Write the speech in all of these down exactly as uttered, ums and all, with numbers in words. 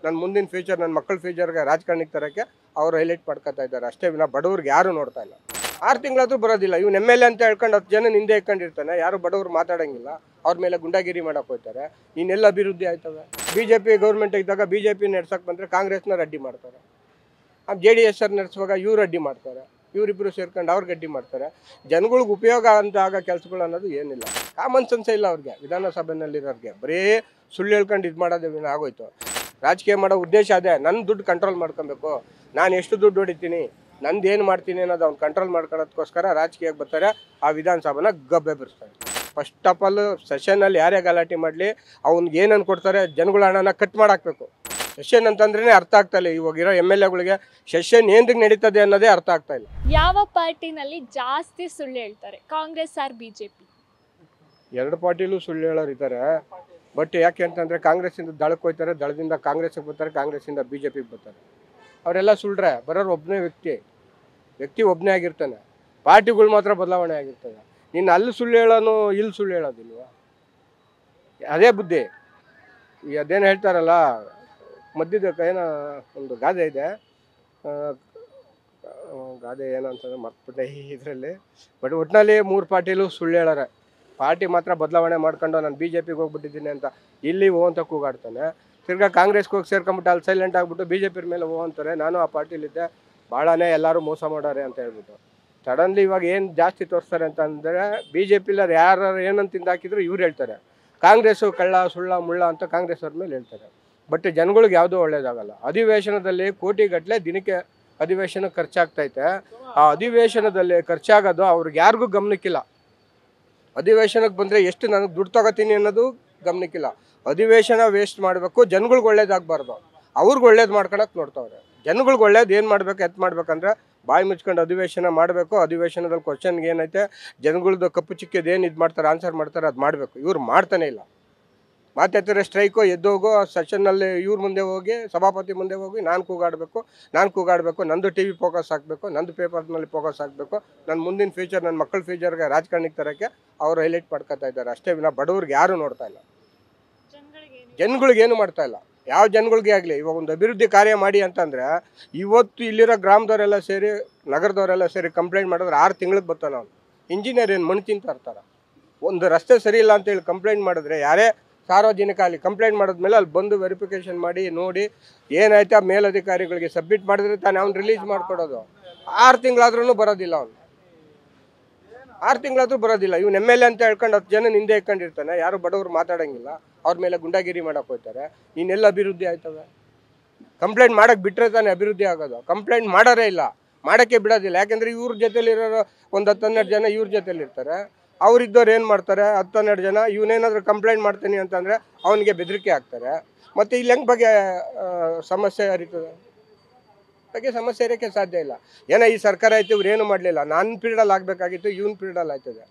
ನನ್ನ ಮುಂದಿನ ಫ್ಯೂಚರ್, ನನ್ನ ಮಕ್ಕಳ ಫ್ಯೂಚರ್ಗೆ ರಾಜಕಾರಣಕ್ಕೆ ತರೋಕ್ಕೆ ಅವ್ರು ಹೈಲೈಟ್ ಮಾಡ್ಕೊತಾ ಇದ್ದಾರೆ ಅಷ್ಟೇ ವಿನ ಬಡವ್ರಿಗೆ ಯಾರು ನೋಡ್ತಾ ಇಲ್ಲ. ಆರು ತಿಂಗಳಾದ್ರೂ ಬರೋದಿಲ್ಲ. ಇವ್ನು ಎಮ್ ಎಲ್ ಎ ಅಂತ ಹೇಳ್ಕೊಂಡು ಹತ್ತು ಜನ ಹಿಂದೆ ಇಟ್ಕೊಂಡಿರ್ತಾನೆ, ಯಾರು ಬಡವ್ರು ಮಾತಾಡೋಂಗಿಲ್ಲ. ಅವ್ರ ಮೇಲೆ ಗುಂಡಾಗಿರಿ ಮಾಡೋಕೆ ಹೋಗ್ತಾರೆ. ಇನ್ನೆಲ್ಲ ಅಭಿವೃದ್ಧಿ ಆಯ್ತವೆ. ಬಿ ಜೆ ಪಿ ಗೌರ್ಮೆಂಟ್ ಇದ್ದಾಗ ಬಿ ಜೆ ಪಿ ನಡ್ಸೋಕೆ ಬಂದರೆ ಕಾಂಗ್ರೆಸ್ನವ್ರು ಅಡ್ಡಿ ಮಾಡ್ತಾರೆ. ಆ ಜೆ ಡಿ ಎಸ್ ಅವ್ರು ನಡೆಸುವಾಗ ಇವ್ರು ಅಡ್ಡಿ ಮಾಡ್ತಾರೆ. ಇವರಿಬ್ಬರು ಸೇರ್ಕೊಂಡು ಅವ್ರಿಗೆ ಅಡ್ಡಿ ಮಾಡ್ತಾರೆ. ಜನಗಳಿಗೆ ಉಪಯೋಗ ಅಂತ ಆಗೋ ಕೆಲಸಗಳು ಅನ್ನೋದು ಏನಿಲ್ಲ. ಕಾಮನ್ ಸೆನ್ಸೇ ಇಲ್ಲ ಅವ್ರಿಗೆ. ವಿಧಾನಸಭೆಯಲ್ಲಿರೋರಿಗೆ ಬರೀ ಸುಳ್ಳು ಹೇಳ್ಕೊಂಡು ಇದು ಮಾಡೋದು ಆಗೋಯ್ತು. ರಾಜಕೀಯ ಮಾಡೋ ಉದ್ದೇಶ ಅದೇ, ನನ್ನ ದುಡ್ಡು ಕಂಟ್ರೋಲ್ ಮಾಡ್ಕೊಬೇಕು, ನಾನು ಎಷ್ಟು ದುಡ್ಡು ಹೊಡಿತೀನಿ, ನಂದು ಏನು ಮಾಡ್ತೀನಿ ಅನ್ನೋದು ಅವ್ನು ಕಂಟ್ರೋಲ್ ಮಾಡ್ಕೊಳ್ಳೋದಕ್ಕೋಸ್ಕರ ರಾಜಕೀಯಕ್ಕೆ ಬರ್ತಾರೆ. ಆ ವಿಧಾನಸಭೆನ ಗಬ್ಬೆ ಬಿಡಿಸ್ತಾರೆ. ಫಸ್ಟ್ ಆಫ್ ಆಲ್ ಸೆಷನಲ್ಲಿ ಯಾರೇ ಗಲಾಟೆ ಮಾಡಲಿ ಅವ್ನಿಗೆ ಏನನ್ನು ಕೊಡ್ತಾರೆ, ಜನಗಳ ಹಣನ ಕಟ್ ಮಾಡಾಕಬೇಕು. ಸೆಷನ್ ಅಂತಂದ್ರೇ ಅರ್ಥ ಆಗ್ತಾ ಇಲ್ಲ. ಇವಾಗಿರೋ ಎಮ್ ಎಲ್ ಎಗಳಿಗೆ ಸೆಷನ್ ಏನ್ರಿಗೆ ನಡೀತದೆ ಅನ್ನೋದೇ ಅರ್ಥ ಆಗ್ತಾ ಇಲ್ಲ. ಯಾವ ಪಾರ್ಟಿನಲ್ಲಿ ಜಾಸ್ತಿ ಸುಳ್ಳು ಹೇಳ್ತಾರೆ, ಕಾಂಗ್ರೆಸ್ ಆರ್ ಬಿಜೆಪಿ? ಎರಡು ಪಾರ್ಟಿಲೂ ಸುಳ್ಳು ಹೇಳೋರು ಇದ್ದಾರೆ. ಬಟ್ ಯಾಕೆ ಅಂತಂದರೆ ಕಾಂಗ್ರೆಸ್ಸಿಂದ ದಳಕ್ಕೆ ಹೋಗ್ತಾರೆ, ದಳದಿಂದ ಕಾಂಗ್ರೆಸ್ಗೆ ಬರ್ತಾರೆ, ಕಾಂಗ್ರೆಸ್ಸಿಂದ ಬಿ ಜೆ ಪಿಗೆ ಬರ್ತಾರೆ. ಅವರೆಲ್ಲ ಸುಳ್ಳ್ರೆ. ಬರೋರು ಒಬ್ಬನೇ ವ್ಯಕ್ತಿ ವ್ಯಕ್ತಿ ಒಬ್ಬನೇ ಆಗಿರ್ತಾನೆ. ಪಾರ್ಟಿಗಳು ಮಾತ್ರ ಬದಲಾವಣೆ ಆಗಿರ್ತದೆ. ನೀನು ಅಲ್ಲಿ ಸುಳ್ಳು ಹೇಳೋನು ಇಲ್ಲಿ ಸುಳ್ಳು ಹೇಳೋದಿಲ್ವ? ಅದೇ ಬುದ್ಧಿ. ಈ ಅದೇನು ಹೇಳ್ತಾರಲ್ಲ, ಮಧ್ಯದ ಏನೋ ಒಂದು ಗಾದೆ ಇದೆ, ಗಾದೆ ಏನೋ ಅಂತಂದ್ರೆ ಮರ್ತ್ಬಿಟ್ಟೆ ಇದರಲ್ಲಿ. ಬಟ್ ಒಟ್ಟಿನಲ್ಲಿ ಮೂರು ಪಾರ್ಟಿಲೂ ಸುಳ್ಳು ಹೇಳೋರೆ. ಪಾರ್ಟಿ ಮಾತ್ರ ಬದಲಾವಣೆ ಮಾಡ್ಕೊಂಡು ನಾನು ಬಿ ಜೆ ಪಿಗೆ ಹೋಗ್ಬಿಟ್ಟಿದ್ದೀನಿ ಅಂತ ಇಲ್ಲಿ ಓ ಅಂತ ಕೂಗಾಡ್ತಾನೆ. ತಿರ್ಗಾ ಕಾಂಗ್ರೆಸ್ಗೆ ಹೋಗಿ ಸೇರ್ಕೊಂಬಿಟ್ಟು ಅಲ್ಲಿ ಸೈಲೆಂಟ್ ಆಗಿಬಿಟ್ಟು ಬಿ ಜೆ ಪಿ ಮೇಲೆ ಓ ಅಂತಾರೆ. ನಾನು ಆ ಪಾರ್ಟಿಲಿದ್ದೆ, ಭಾಳನೇ ಎಲ್ಲರೂ ಮೋಸ ಮಾಡೋರೆ ಅಂತ ಹೇಳ್ಬಿಟ್ಟು ಸಡನ್ಲಿ ಇವಾಗ ಏನು ಜಾಸ್ತಿ ತೋರಿಸ್ತಾರೆ ಅಂತಂದರೆ ಬಿ ಜೆ ಪಿಲರು ಯಾರು ಏನಂತ ತಿಂದಾಕಿದ್ರು ಇವ್ರು ಹೇಳ್ತಾರೆ. ಕಾಂಗ್ರೆಸ್ಸು ಕಳ್ಳ ಸುಳ್ಳ ಮುಳ್ಳ ಅಂತ ಕಾಂಗ್ರೆಸ್ ಅವ್ರ ಮೇಲೆ ಹೇಳ್ತಾರೆ. ಬಟ್ ಜನಗಳಿಗೆ ಯಾವುದೂ ಒಳ್ಳೇದಾಗಲ್ಲ. ಅಧಿವೇಶನದಲ್ಲಿ ಕೋಟಿಗಟ್ಟಲೆ ದಿನಕ್ಕೆ ಅಧಿವೇಶನ ಖರ್ಚಾಗ್ತೈತೆ. ಆ ಅಧಿವೇಶನದಲ್ಲಿ ಖರ್ಚಾಗೋದು ಅವ್ರಿಗೆ ಯಾರಿಗೂ ಗಮನಕ್ಕಿಲ್ಲ. ಅಧಿವೇಶನಕ್ಕೆ ಬಂದರೆ ಎಷ್ಟು ನನಗೆ ದುಡ್ಡು ತಗೋತೀನಿ ಅನ್ನೋದು ಗಮನಕ್ಕಿಲ್ಲ. ಅಧಿವೇಶನ ವೇಸ್ಟ್ ಮಾಡಬೇಕು, ಜನಗಳಿಗೆ ಒಳ್ಳೇದಾಗಬಾರ್ದು, ಅವ್ರಿಗೆ ಒಳ್ಳೇದು ಮಾಡ್ಕೊಳಕ್ಕೆ ನೋಡ್ತಾವ್ರೆ. ಜನಗಳಿಗೆ ಒಳ್ಳೇದು ಏನು ಮಾಡಬೇಕು ಎತ್ತು ಮಾಡ್ಬೇಕಂದ್ರೆ ಬಾಯಿ ಮುಚ್ಕೊಂಡು ಅಧಿವೇಶನ ಮಾಡಬೇಕು. ಅಧಿವೇಶನದಲ್ಲಿ ಕ್ವಶನ್ಗೆ ಏನೈತೆ ಜನಗಳದ್ದು ಕಪ್ಪು ಚಿಕ್ಕಿದ್ದು ಏನು ಇದು ಮಾಡ್ತಾರೆ, ಆನ್ಸರ್ ಮಾಡ್ತಾರೆ, ಅದು ಮಾಡಬೇಕು. ಇವ್ರು ಮಾಡ್ತಾನೆ ಇಲ್ಲ. ಮಾತಾಡ್ತಾರೆ ಸ್ಟ್ರೈಕು, ಎದ್ದೋಗೋ ಸೆಷನ್ನಲ್ಲಿ ಇವ್ರ ಮುಂದೆ ಹೋಗಿ ಸಭಾಪತಿ ಮುಂದೆ ಹೋಗಿ ನಾನು ಕೂಗಾಡಬೇಕು, ನಾನು ಕೂಗಾಡಬೇಕು, ನಂದು ಟಿ ವಿ ಫೋಕಸ್ ಹಾಕಬೇಕು, ನಂದು ಪೇಪರ್ನಲ್ಲಿ ಫೋಕಸ್ ಹಾಕಬೇಕು, ನನ್ನ ಮುಂದಿನ ಫ್ಯೂಚರ್, ನನ್ನ ಮಕ್ಕಳ ಫ್ಯೂಚರ್ಗೆ ರಾಜಕಾರಣಕ್ಕೆ ತರೋಕ್ಕೆ ಅವ್ರು ಹೈಲೈಟ್ ಮಾಡ್ಕೊತಾ ಇದ್ದಾರೆ ಅಷ್ಟೇ ವಿನ ಬಡವ್ರಿಗೆ ಯಾರು ನೋಡ್ತಾ ಇಲ್ಲ. ಜನಗಳಿಗೇನು ಮಾಡ್ತಾ ಇಲ್ಲ. ಯಾವ ಜನಗಳಿಗೆ ಆಗಲಿ ಇವಾಗ ಒಂದು ಅಭಿವೃದ್ಧಿ ಕಾರ್ಯ ಮಾಡಿ ಅಂತಂದರೆ ಇವತ್ತು ಇಲ್ಲಿರೋ ಗ್ರಾಮದವರೆಲ್ಲ ಸೇರಿ ನಗರದವರೆಲ್ಲ ಸೇರಿ ಕಂಪ್ಲೇಂಟ್ ಮಾಡಿದ್ರೆ ಆರು ತಿಂಗಳಿಗೆ ಬರ್ತಾನೆ ಅವ್ನು. ಇಂಜಿನಿಯರ್ ಏನು ಮಣ್ಣು ತಿಂತಾ ಇರ್ತಾರೆ. ಒಂದು ರಸ್ತೆ ಸರಿ ಇಲ್ಲ ಅಂತೇಳಿ ಕಂಪ್ಲೇಂಟ್ ಮಾಡಿದ್ರೆ ಯಾರೇ ಸಾರ್ವಜನಿಕ ಅಲ್ಲಿ ಕಂಪ್ಲೇಂಟ್ ಮಾಡಿದ್ಮೇಲೆ ಅಲ್ಲಿ ಬಂದು ವೆರಿಫಿಕೇಷನ್ ಮಾಡಿ ನೋಡಿ ಏನಾಯ್ತು ಆ ಮೇಲಧಿಕಾರಿಗಳಿಗೆ ಸಬ್ಮಿಟ್ ಮಾಡಿದ್ರೆ ತಾನೇ ಅವ್ನು ರಿಲೀಸ್ ಮಾಡಿಕೊಡೋದು. ಆರು ತಿಂಗಳಾದ್ರೂ ಬರೋದಿಲ್ಲ ಅವ್ನು. ಆರು ತಿಂಗಳಾದ್ರೂ ಬರೋದಿಲ್ಲ. ಇವ್ನು ಎಮ್ ಎಲ್ ಎ ಅಂತ ಹೇಳ್ಕೊಂಡು ಹತ್ತು ಜನ ಹಿಂದೆ ಇಟ್ಕೊಂಡಿರ್ತಾನೆ, ಯಾರು ಬಡವ್ರು ಮಾತಾಡೋಂಗಿಲ್ಲ. ಅವ್ರ ಮೇಲೆ ಗುಂಡಾಗಿರಿ ಮಾಡೋಕೆ ಹೋಗ್ತಾರೆ. ಇನ್ನೆಲ್ಲ ಅಭಿವೃದ್ಧಿ ಆಯ್ತವೆ. ಕಂಪ್ಲೇಂಟ್ ಮಾಡೋಕ್ಕೆ ಬಿಟ್ಟರೆ ತಾನೇ ಅಭಿವೃದ್ಧಿ ಆಗೋದು. ಕಂಪ್ಲೇಂಟ್ ಮಾಡೋರೇ ಇಲ್ಲ, ಮಾಡೋಕ್ಕೆ ಬಿಡೋದಿಲ್ಲ. ಯಾಕೆಂದರೆ ಇವ್ರ ಜೊತೆಲಿರೋರು ಒಂದು ಹತ್ತು ಹನ್ನೆರಡು ಜನ ಇವ್ರ ಜೊತೆಲಿರ್ತಾರೆ. ಅವರಿದ್ದವ್ರು ಏನು ಮಾಡ್ತಾರೆ, ಹತ್ತು ಹನ್ನೆರಡು ಜನ ಇವನೇನಾದರೂ ಕಂಪ್ಲೇಂಟ್ ಮಾಡ್ತೀನಿ ಅಂತಂದರೆ ಅವನಿಗೆ ಬೆದರಿಕೆ ಹಾಕ್ತಾರೆ. ಮತ್ತು ಇಲ್ಲಿ ಹೆಂಗೆ ಬಗ್ಗೆ ಸಮಸ್ಯೆ ಅರಿತದೆ? ಬಗ್ಗೆ ಸಮಸ್ಯೆ ಇರೋಕ್ಕೆ ಸಾಧ್ಯ ಇಲ್ಲ. ಏನೋ ಈ ಸರ್ಕಾರ ಆಯಿತು, ಇವ್ರು ಏನು ಮಾಡಲಿಲ್ಲ, ನನ್ನ ಪೀರಿಯಡಲ್ಲಿ ಆಗಬೇಕಾಗಿತ್ತು, ಇವನ್ ಪೀರಿಯಡಲ್ಲಿ ಆಯ್ತದೆ.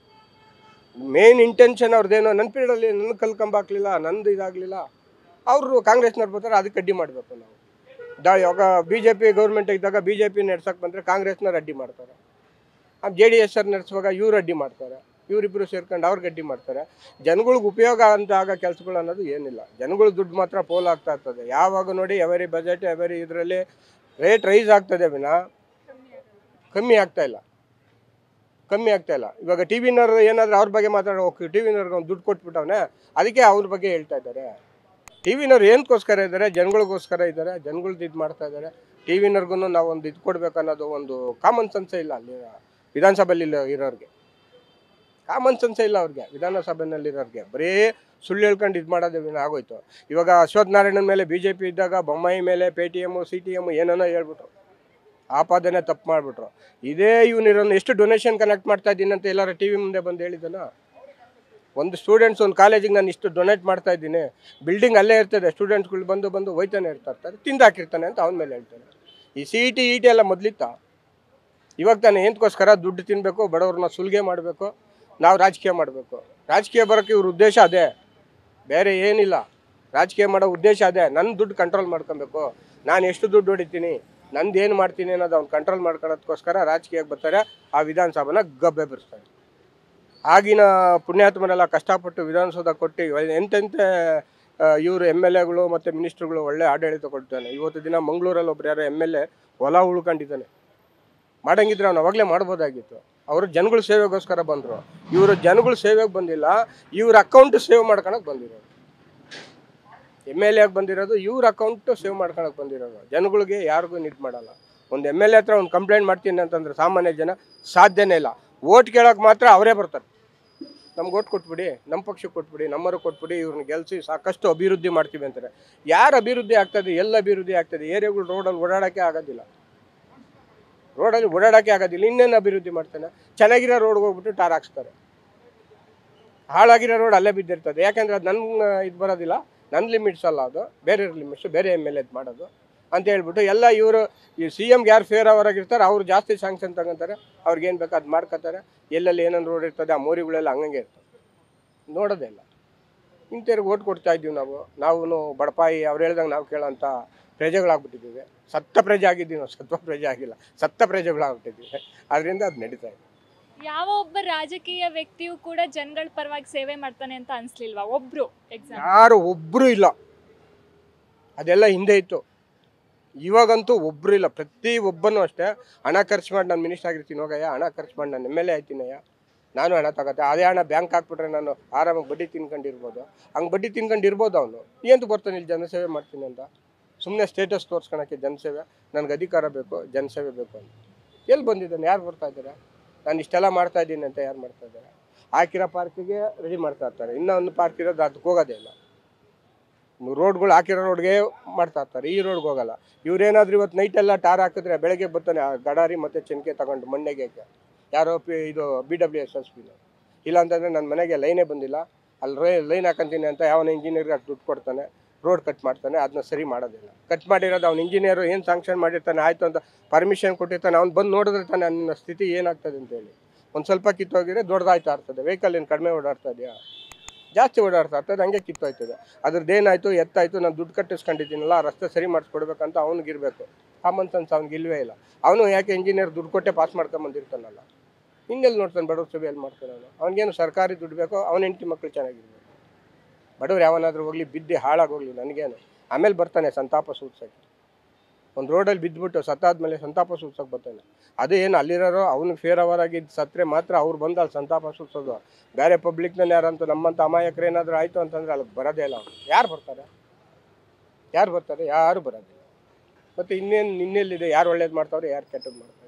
ಮೇನ್ ಇಂಟೆನ್ಷನ್ ಅವ್ರದ್ದೇನೋ ನನ್ನ ಪೀರಿಯಡಲ್ಲಿ ನನ್ನ ಕಲ್ಕೊಂಬಾಕ್ಲಿಲ್ಲ, ನಂದು ಇದಾಗಲಿಲ್ಲ, ಅವರು ಕಾಂಗ್ರೆಸ್ನವ್ರು ಬರ್ತಾರೆ, ಅದಕ್ಕೆ ಅಡ್ಡಿ ಮಾಡಬೇಕು ನಾವು. ದ ಇವಾಗ ಬಿ ಜೆ ಪಿ ಗೌರ್ಮೆಂಟ್ ಇದ್ದಾಗ ಬಿ ಜೆ ಪಿ ನಡ್ಸೋಕೆ ಬಂದರೆ ಕಾಂಗ್ರೆಸ್ನವ್ರು ಅಡ್ಡಿ ಮಾಡ್ತಾರೆ. ಆ ಜೆ ಡಿ ಎಸ್ ಅವ್ರು ನಡೆಸುವಾಗ ಇವ್ರು ಅಡ್ಡಿ ಮಾಡ್ತಾರೆ. ಇವರಿಬ್ಬರು ಸೇರ್ಕೊಂಡು ಅವ್ರಿಗೆ ಅಡ್ಡಿ ಮಾಡ್ತಾರೆ. ಜನಗಳಿಗೆ ಉಪಯೋಗ ಅಂತ ಆಗೋ ಕೆಲಸಗಳು ಅನ್ನೋದು ಏನಿಲ್ಲ. ಜನಗಳು ದುಡ್ಡು ಮಾತ್ರ ಪೋಲ್ ಆಗ್ತಾ ಇರ್ತದೆ. ಯಾವಾಗ ನೋಡಿ ಎವರಿ ಬಜೆಟ್ ಎವರಿ ಇದರಲ್ಲಿ ರೇಟ್ ರೈಸ್ ಆಗ್ತದೆ ವಿನ ಕಮ್ಮಿ ಆಗ್ತಾ ಇಲ್ಲ, ಕಮ್ಮಿ ಆಗ್ತಾ ಇಲ್ಲ. ಇವಾಗ ಟಿ ವಿನವ್ರು ಏನಾದರೂ ಅವ್ರ ಬಗ್ಗೆ ಮಾತಾಡೋ ಹೋಗಿ ಟಿ ವಿನವ್ರಿಗೆ ಒಂದು ದುಡ್ಡು ಕೊಟ್ಬಿಟ್ಟವನೇ, ಅದಕ್ಕೆ ಅವ್ರ ಬಗ್ಗೆ ಹೇಳ್ತಾ ಇದ್ದಾರೆ. ಟಿ ವಿನವ್ರು ಏನಕ್ಕೋಸ್ಕರ ಇದ್ದಾರೆ? ಜನಗಳಿಗೋಸ್ಕರ ಇದ್ದಾರೆ. ಜನಗಳ್ದು ಇದು ಮಾಡ್ತಾ ಇದ್ದಾರೆ. ಟಿ ವಿನವ್ರಿಗೂ ನಾವು ಒಂದು ಇದು ಕೊಡಬೇಕು ಅನ್ನೋದು ಒಂದು ಕಾಮನ್ ಸೆನ್ಸೇ ಇಲ್ಲ ಅಲ್ಲಿ ವಿಧಾನಸಭೆಯಲ್ಲಿ ಇರೋರಿಗೆ. ಕಾಮನ್ ಸೆನ್ಸೇ ಇಲ್ಲ ಅವ್ರಿಗೆ ವಿಧಾನಸಭೆಯಲ್ಲಿರೋರಿಗೆ. ಬರೀ ಸುಳ್ಳು ಹೇಳ್ಕೊಂಡು ಇದು ಮಾಡೋದು ಆಗೋಯ್ತು. ಇವಾಗ ಅಶ್ವಥ್ ನಾರಾಯಣನ ಮೇಲೆ ಬಿ ಜೆ ಪಿ ಇದ್ದಾಗ ಬೊಮ್ಮಾಯಿ ಮೇಲೆ pay T M C T M ಏನೇನೋ ಹೇಳ್ಬಿಟ್ರು, ಆಪಾದನೆ ತಪ್ಪು ಮಾಡಿಬಿಟ್ರು. ಇದೇ ಇವನಿರೋನು ಎಷ್ಟು ಡೊನೇಷನ್ ಕನೆಕ್ಟ್ ಮಾಡ್ತಾ ಇದ್ದೀನಿ ಅಂತ ಎಲ್ಲರೂ ಟಿ ವಿ ಮುಂದೆ ಬಂದು ಹೇಳಿದ್ದಾನ? ಒಂದು ಸ್ಟೂಡೆಂಟ್ಸ್ ಒಂದು ಕಾಲೇಜಿಗೆ ನಾನು ಇಷ್ಟು ಡೊನೇಟ್ ಮಾಡ್ತಾ ಇದ್ದೀನಿ, ಬಿಲ್ಡಿಂಗ್ ಅಲ್ಲೇ ಇರ್ತದೆ, ಸ್ಟೂಡೆಂಟ್ಸ್ಗಳು ಬಂದು ಬಂದು ಹೋಯ್ತಾನೆ ಇರ್ತಾ ಇರ್ತಾರೆ, ತಿಂದಾಕಿರ್ತಾನೆ ಅಂತ ಅವನ ಮೇಲೆ ಹೇಳ್ತಾನೆ. ಈ C E T E T ಎಲ್ಲ ಮೊದಲಿತ್ತ, ಇವಾಗ ತಾನೇ ಏನಕ್ಕೋಸ್ಕರ ದುಡ್ಡು ತಿನ್ನಬೇಕು, ಬಡವ್ರನ್ನ ಸುಲಿಗೆ ಮಾಡಬೇಕು, ನಾವು ರಾಜಕೀಯ ಮಾಡಬೇಕು. ರಾಜಕೀಯ ಬರೋಕ್ಕೆ ಇವ್ರ ಉದ್ದೇಶ ಅದೇ, ಬೇರೆ ಏನಿಲ್ಲ. ರಾಜಕೀಯ ಮಾಡೋ ಉದ್ದೇಶ ಅದೇ, ನನ್ನ ದುಡ್ಡು ಕಂಟ್ರೋಲ್ ಮಾಡ್ಕೊಬೇಕು, ನಾನು ಎಷ್ಟು ದುಡ್ಡು ಹೊಡಿತೀನಿ, ನಂದು ಏನು ಮಾಡ್ತೀನಿ ಅನ್ನೋದು ಅವ್ನು ಕಂಟ್ರೋಲ್ ಮಾಡ್ಕೊಳ್ಳೋದಕ್ಕೋಸ್ಕರ ರಾಜಕೀಯಕ್ಕೆ ಬರ್ತಾರೆ. ಆ ವಿಧಾನಸಭೆನ ಗಬ್ಬೆ ಬಿಡಿಸ್ತಾರೆ. ಆಗಿನ ಪುಣ್ಯಾತ್ಮನೆಲ್ಲ ಕಷ್ಟಪಟ್ಟು ವಿಧಾನಸೌಧ ಕೊಟ್ಟು ಎಂತೆಂಥ ಇವರು ಎಮ್ ಎಲ್ ಎಗಳು ಮತ್ತು ಮಿನಿಸ್ಟ್ರುಗಳು ಒಳ್ಳೆ ಆಡಳಿತ ಕೊಡ್ತಾನೆ. ಇವತ್ತು ದಿನ ಮಂಗಳೂರಲ್ಲಿ ಒಬ್ರು ಯಾರೋ ಎಮ್ ಎಲ್ ಎ ಹೊಲ ಉಳ್ಕೊಂಡಿದ್ದಾನೆ. ಮಾಡಂಗಿದ್ರೆ ಅವ್ನು ಅವಾಗಲೇ ಮಾಡ್ಬೋದಾಗಿತ್ತು. ಅವರು ಜನಗಳ ಸೇವೆಗೋಸ್ಕರ ಬಂದರು. ಇವರು ಜನಗಳ ಸೇವೆಗೆ ಬಂದಿಲ್ಲ, ಇವ್ರ ಅಕೌಂಟ್ ಸೇವ್ ಮಾಡ್ಕೊಳಕ್ಕೆ ಬಂದಿರೋದು. ಎಮ್ ಎಲ್ ಎಗೆ ಬಂದಿರೋದು ಇವ್ರ ಅಕೌಂಟು ಸೇವ್ ಮಾಡ್ಕೊಳಕ್ಕೆ ಬಂದಿರೋದು. ಜನಗಳಿಗೆ ಯಾರಿಗೂ ನಿದ್ ಮಾಡಲ್ಲ. ಒಂದು ಎಮ್ ಎಲ್ ಎ ಹತ್ರ ಒಂದು ಕಂಪ್ಲೇಂಟ್ ಮಾಡ್ತೀನಿ ಅಂತಂದ್ರೆ ಸಾಮಾನ್ಯ ಜನ ಸಾಧ್ಯನೇ ಇಲ್ಲ. ಓಟ್ ಕೇಳೋಕೆ ಮಾತ್ರ ಅವರೇ ಬರ್ತಾರೆ. ನಮ್ಗೆ ಓಟ್ ಕೊಟ್ಬಿಡಿ, ನಮ್ಮ ಪಕ್ಷಕ್ಕೆ ಕೊಟ್ಬಿಡಿ, ನಮ್ಮರು ಕೊಟ್ಬಿಡಿ, ಇವ್ರನ್ನ ಗೆಲ್ಲಿಸಿ ಸಾಕಷ್ಟು ಅಭಿವೃದ್ಧಿ ಮಾಡ್ತೀವಿ ಅಂತಾರೆ. ಯಾರು ಅಭಿವೃದ್ಧಿ ಆಗ್ತದೆ? ಎಲ್ಲ ಅಭಿವೃದ್ಧಿ ಆಗ್ತದೆ? ಏರಿಯಾಗಳು ರೋಡಲ್ಲಿ ಓಡಾಡೋಕ್ಕೆ ಆಗೋದಿಲ್ಲ. ರೋಡಲ್ಲಿ ಓಡಾಡೋಕ್ಕೆ ಆಗೋದಿಲ್ಲ, ಇನ್ನೇನು ಅಭಿವೃದ್ಧಿ ಮಾಡ್ತಾನೆ? ಚೆನ್ನಾಗಿರೋ ರೋಡ್ಗೆ ಹೋಗ್ಬಿಟ್ಟು ಟಾರ್ ಹಾಕ್ಸ್ತಾರೆ. ಹಾಳಾಗಿರೋ ರೋಡ್ ಅಲ್ಲೇ ಬಿದ್ದಿರ್ತದೆ. ಯಾಕೆಂದರೆ ಅದು ನನ್ನ ಇದು ಬರೋದಿಲ್ಲ, ನನ್ನ ಲಿಮಿಟ್ಸ್ ಅಲ್ಲ, ಅದು ಬೇರೆ ಲಿಮಿಟ್ಸು, ಬೇರೆ ಎಮ್ ಎಲ್ ಎದ್ ಮಾಡೋದು ಅಂತ ಹೇಳ್ಬಿಟ್ಟು ಎಲ್ಲ ಇವರು ಈ ಸಿ ಎಮ್ಗೆ ಯಾರು ಫೇರ್ ಅವರಾಗಿರ್ತಾರೆ ಅವ್ರು ಜಾಸ್ತಿ ಸ್ಯಾಂಕ್ಷನ್ ತಗೊತಾರೆ. ಅವ್ರಿಗೇನು ಬೇಕು ಅದು ಮಾಡ್ಕೋತಾರೆ. ಎಲ್ಲೆಲ್ಲಿ ಏನೇನು ರೋಡ್ ಇರ್ತದೆ ಆ ಮೋರಿಗಳೆಲ್ಲ ಹಂಗಂಗೆ ಇರ್ತದೆ, ನೋಡೋದೇ ಇಲ್ಲ. ಇಂಥವ್ರಿಗೆ ಓಟ್ ಕೊಡ್ತಾ ಇದ್ದೀವಿ ನಾವು. ನಾವು ಬಡಪಾಯಿ ಅವ್ರು ಹೇಳ್ದಂಗೆ ನಾವು ಕೇಳೋಂಥ ಪ್ರಜೆಗಳಾಗ್ಬಿಟ್ಟಿದ್ದೀವಿ. ಸತ್ತ ಪ್ರಜೆ ಆಗಿದ್ದೀವಿ ನಾವು, ಸತ್ವ ಪ್ರಜೆ ಆಗಿಲ್ಲ, ಸತ್ತ ಪ್ರಜೆಗಳಾಗ್ಬಿಟ್ಟಿದ್ದೀವಿ. ಅದರಿಂದ ಅದು ನಡೀತಾ ಇದೆ. ಯಾವ ಒಬ್ಬ ರಾಜಕೀಯ ವ್ಯಕ್ತಿಯೂ ಕೂಡ ಜನಗಳ ಪರವಾಗಿ ಸೇವೆ ಮಾಡ್ತಾನೆ ಅಂತ ಅನ್ಸ್ಲಿಲ್ವಾ? ಒಬ್ರು ಎಕ್ಸಾಂಪಲ್ ಯಾರು ಒಬ್ಬರು ಇಲ್ಲ. ಅದೆಲ್ಲ ಹಿಂದೆ ಇತ್ತು, ಇವಾಗಂತೂ ಒಬ್ಬರು ಇಲ್ಲ. ಪ್ರತಿ ಒಬ್ಬನೂ ಅಷ್ಟೇ ಹಣ ಖರ್ಚು ಮಾಡಿ ನಾನು ಮಿನಿಸ್ಟರ್ ಆಗಿರ್ತೀನಿ, ಹೋಗಯ್ಯ ಹಣ ಖರ್ಚು ಮಾಡಿ ನಾನು ಎಮ್ ಎಲ್ ಎ ಆಯ್ತೀನಯ್ಯ, ನಾನು ಹಣ ತಗೋತೆ, ಅದೇ ಹಣ ಬ್ಯಾಂಕ್ ಹಾಕ್ಬಿಟ್ರೆ ನಾನು ಆರಾಮಾಗಿ ಬಡ್ಡಿ ತಿನ್ಕೊಂಡಿರ್ಬೋದು. ಹಂಗೆ ಬಡ್ಡಿ ತಿನ್ಕೊಂಡಿರ್ಬೋದು ಅವನು. ಏನು ಬರ್ತಾನೆ ಇಲ್ಲಿ ಜನಸೇವೆ ಮಾಡ್ತೀನಿ ಅಂತ? ಸುಮ್ಮನೆ ಸ್ಟೇಟಸ್ ತೋರಿಸ್ಕೊಳಕ್ಕೆ ಜನಸೇವೆ, ನನಗೆ ಅಧಿಕಾರ ಬೇಕು, ಜನಸೇವೆ ಬೇಕು ಅಂತ ಎಲ್ಲಿ ಬಂದಿದ್ದಾನೆ? ಯಾರು ಬರ್ತಾ ಇದ್ದಾರೆ? ನಾನು ಇಷ್ಟೆಲ್ಲ ಮಾಡ್ತಾ ಇದ್ದೀನಿ ಅಂತ ಯಾರು ಮಾಡ್ತಾ ಇದ್ದಾರೆ? ಹಾಕಿರೋ ಪಾರ್ಕಿಗೆ ರೆಡಿ ಮಾಡ್ತಾ ಇರ್ತಾರೆ, ಇನ್ನೂ ಒಂದು ಪಾರ್ಕ್ ಇರೋದು ಅದಕ್ಕೆ ಹೋಗೋದೇ ಇಲ್ಲ. ರೋಡ್ಗಳು ಹಾಕಿರೋ ರೋಡ್ಗೆ ಮಾಡ್ತಾ ಇರ್ತಾರೆ, ಈ ರೋಡ್ಗೆ ಹೋಗಲ್ಲ. ಇವ್ರೇನಾದ್ರೂ ಇವತ್ತು ನೈಟೆಲ್ಲ ಟಾರ್ ಹಾಕಿದ್ರೆ ಬೆಳಗ್ಗೆ ಬರ್ತಾನೆ ಆ ಗಡಾರಿ ಮತ್ತು ಚೆನ್ಕೆ ತಗೊಂಡು ಮಣ್ಣೆಗೆ ಯಾರೋ ಪಿ ಇದು ಬಿ ಡಬ್ಲ್ಯೂ ಎಸ್ ಎಸ್ ಪಿನ. ಇಲ್ಲ ಅಂತಂದರೆ ನನ್ನ ಮನೆಗೆ ಲೈನೇ ಬಂದಿಲ್ಲ, ಅಲ್ಲಿ ರೈ ಲೈನ್ ಹಾಕೊಂತೀನಿ ಅಂತ ಯಾವನ ಇಂಜಿನಿಯರ್ಗೆ ಅದು ದುಡ್ಡು ಕೊಡ್ತಾನೆ, ರೋಡ್ ಕಟ್ ಮಾಡ್ತಾನೆ, ಅದನ್ನ ಸರಿ ಮಾಡೋದಿಲ್ಲ. ಕಟ್ ಮಾಡಿರೋದು ಅವ್ನು ಇಂಜಿನಿಯರು ಏನು ಸ್ಯಾಂಕ್ಷನ್ ಮಾಡಿರ್ತಾನೆ, ಆಯಿತು ಅಂತ ಪರ್ಮಿಷನ್ ಕೊಟ್ಟಿರ್ತಾನೆ, ಅವ್ನು ಬಂದು ನೋಡಿದ್ರೆ ತಾನೆ ನನ್ನ ಸ್ಥಿತಿ ಏನಾಗ್ತದೆ ಅಂತೇಳಿ. ಒಂದು ಸ್ವಲ್ಪ ಕಿತ್ತೋಗಿದ್ರೆ ದೊಡ್ಡದಾಯ್ತಾ ಇರ್ತದೆ. ವೆಹಿಕಲ್ ಏನು ಕಡಿಮೆ ಓಡಾಡ್ತಾ ಇದೆಯಾ? ಜಾಸ್ತಿ ಓಡಾಡ್ತಾ ಇರ್ತದೆ, ಹಂಗೆ ಕಿತ್ತೋಯ್ತದೆ. ಅದ್ರದ್ದು ಏನಾಯಿತು ಎತ್ತಾಯಿತು, ನಾನು ದುಡ್ಡು ಕಟ್ಟಿಸ್ಕೊಂಡಿದ್ದೀನಲ್ಲ, ಆ ರಸ್ತೆ ಸರಿ ಮಾಡಿಸ್ಕೊಡ್ಬೇಕಂತ ಅವ್ನಿಗಿರಬೇಕು. ಕಾಮನ್ ಸೆನ್ಸ್ ಅವ್ನಿಗೆ ಇಲ್ವೇ ಇಲ್ಲ. ಅವನು ಯಾಕೆ ಇಂಜಿನಿಯರ್ ದುಡ್ಡು ಕೊಟ್ಟೆ ಪಾಸ್ ಮಾಡ್ಕೊಂಬಂದಿರ್ತಾನಲ್ಲ, ಇನ್ನೆಲ್ಲಿ ನೋಡ್ತಾನೆ? ಬಡವ್ರ ಸಭೆ ಎಲ್ಲಿ ಮಾಡ್ತಾನೆ ಅವನು? ಅವ್ನಿಗೇನು ಸರ್ಕಾರಿ ದುಡ್ಡು ಬೇಕೋ, ಅವನ ಹೆಂಡತಿ ಮಕ್ಕಳು ಚೆನ್ನಾಗಿರ್ಬೇಕು. ಬಡವ್ರು ಯಾವನಾದ್ರೂ ಹೋಗಲಿ, ಬಿದ್ದು ಹಾಳಾಗೋಗ್ಲಿ, ನನಗೇನು. ಆಮೇಲೆ ಬರ್ತಾನೆ ಸಂತಾಪ ಸೂಚಿಸೋಕ್ಕೆ. ಒಂದು ರೋಡಲ್ಲಿ ಬಿದ್ದುಬಿಟ್ಟು ಸತ್ತಾದ್ಮೇಲೆ ಸಂತಾಪ ಸೂಚಿಸೋಕೆ ಬರ್ತಾನೆ. ಅದು ಏನು ಅಲ್ಲಿರೋರು ಅವ್ನಿಗೆ ಫೇರ್ ಅವರಾಗಿದ್ದು ಸತ್ತರೆ ಮಾತ್ರ ಅವ್ರು ಬಂದು ಅಲ್ಲಿ ಸಂತಾಪ ಸೂಚಿಸೋದು. ಬೇರೆ ಪಬ್ಲಿಕ್ನಲ್ಲಿ ಯಾರಂತೂ ನಮ್ಮಂಥ ಅಮಾಯಕರು ಏನಾದರೂ ಆಯಿತು ಅಂತಂದರೆ ಅಲ್ಲಿಗೆ ಬರೋದೇ ಇಲ್ಲ ಅವ್ರು. ಯಾರು ಬರ್ತಾರೆ? ಯಾರು ಬರ್ತಾರೆ? ಯಾರು ಬರೋದಿಲ್ಲ. ಮತ್ತು ಇನ್ನೇನು ಇನ್ನೆಲ್ಲಿದೆ? ಯಾರು ಒಳ್ಳೇದು ಮಾಡ್ತಾವ್ರೆ, ಯಾರು ಕೆಟ್ಟದ್ದು ಮಾಡ್ತಾರೆ?